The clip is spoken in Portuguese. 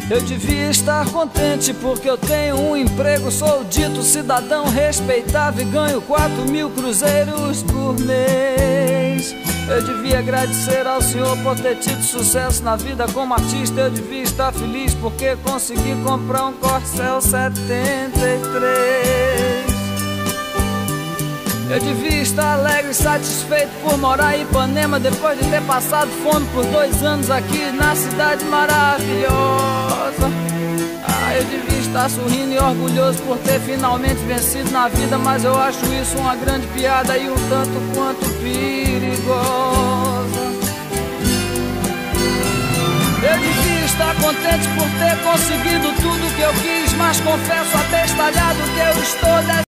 Eu devia estar contente porque eu tenho um emprego, sou dito cidadão respeitável e ganho 4.000 cruzeiros por mês. Eu devia agradecer ao Senhor por ter tido sucesso na vida como artista. Eu devia estar feliz porque consegui comprar um Corcel 73. Eu devia estar alegre e satisfeito por morar em Ipanema, depois de ter passado fome por 2 anos aqui na cidade maravilhosa. Eu devia estar sorrindo e orgulhoso por ter finalmente vencido na vida, mas eu acho isso uma grande piada e um tanto quanto perigosa. Eu devia estar contente por ter conseguido tudo que eu quis, mas confesso abestalhado que eu estou